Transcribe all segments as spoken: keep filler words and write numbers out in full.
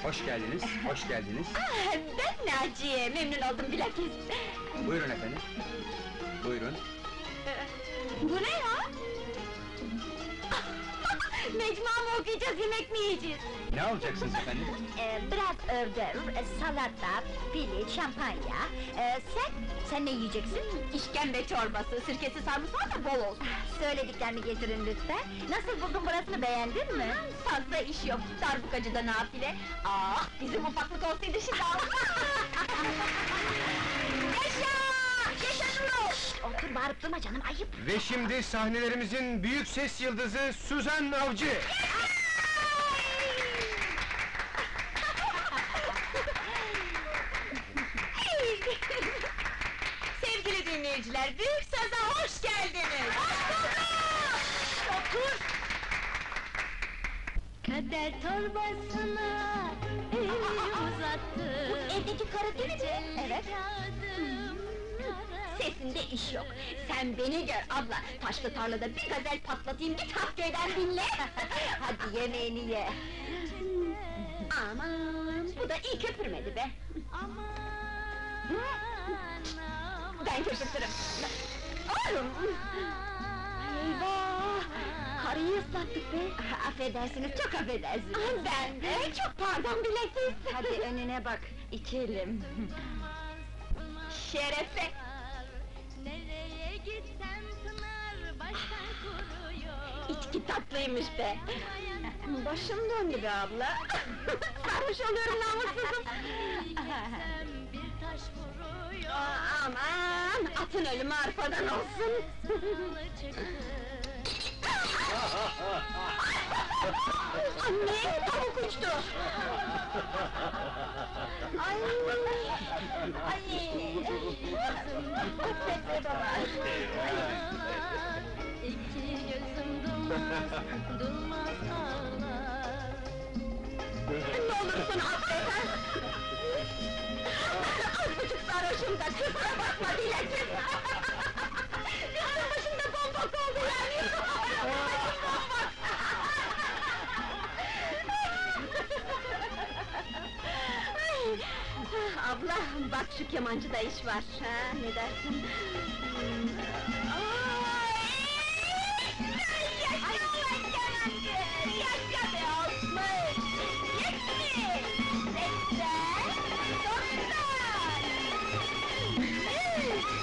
Hoş geldiniz, hoş geldiniz. Ah, ben Naciye, memnun oldum bilakis. Buyurun efendim. Buyurun. Bu ne ya? Mecmua mı okuyacağız, yemek mi yiyeceğiz? Ne alacaksınız efendim? Ee, biraz ördür, e, salata, pili, şampanya. Ee, sen, sen ne yiyeceksin? İşkembe çorbası, sirkesi sarımsağı da bol olsun. Söylediklerini getirin lütfen. Nasıl buldun burasını, beğendin mi? Fazla iş yok, darbukacıda nafile. Ah, bizim ufaklık olsaydı şimdi Yaşa! Yaşa Nuro! Otur, bağırıp durma canım, ayıp! Ve şimdi sahnelerimizin büyük ses yıldızı Suzan Avcı! Sevgili dinleyiciler, büyük söze hoş geldiniz! Hoş bulduk! Otur! Kader torbasına elini uzattı. Bu evdeki karı değil mi? Evet. Sesinde iş yok. Sen beni gör abla, taşlı tarlada bir gazel patlatayım, git Hakkı'dan dinle! Hadi yemeğini ye! Aman, bu da iyi köpürmedi be! Ben köpürtürüm! Oğlum! Eyvah! Karıyı ıslattık be! Affedersiniz, çok affedersiniz! Ben de, çok pardon bilakis! Hadi önüne bak, içelim! Şerefe! Nereye gitsem pınar baştan kuruyor. İçki tatlıymış be! Başım döndü be abla! Sarhoş oluyorum namussuzum! Gitsem bir taş vuruyor. Aa, aman! Atın ölümü arpadan olsun! Salı çıktı. Anne! Tavuk uçtu! Ay! Ay! Affet baba! İki gözüm durmaz, durmaz ağlar. Ne olursun affet ha! Azıcık sarhoşum da, kusura bakma bilakis! Üstüm başımda bombok oldu yani! Başım bombok! Ay! Abla, bak şu kemancıda iş var, ha, ne dersin? Ay! Yaşa ulan kemancı! Yaşa be Osman! Yetmiş! Seksen! Doksan! Yüz!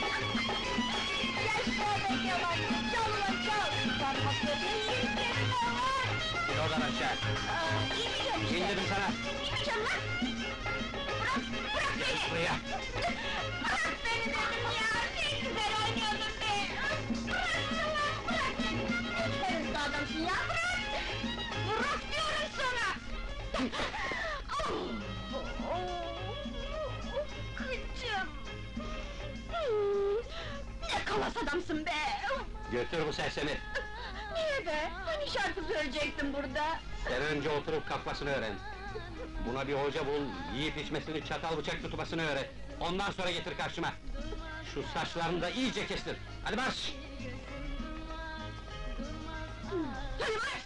Yaşa be kemancı! Çal ulan çal! Parmaklarını yiyeceğim var! Bir oradan aşağı! Aa, yiyeceğim işte! İndirdim sana! Yiyeceğim lan! Bırak, bırak beni! Buraya! Bırak beni dedim ya! Ne güzel oynuyordun be! Bırak ulan, bırak! Ne hırslı adamsın ya, bırak! Bırak diyorum sana! Oh, oh, kıçım! Hmm, ne kalas adamsın be! Götür bu sersemi! Niye be? Hani şarkı söyleyecektin burada? Sen önce oturup kalkmasını öğren! Buna bir hoca bul, yiyip içmesini, çatal bıçak tutmasını öğret! Ondan sonra getir karşıma! Şu saçlarını da iyice kestir! Hadi marş! Hadi marş!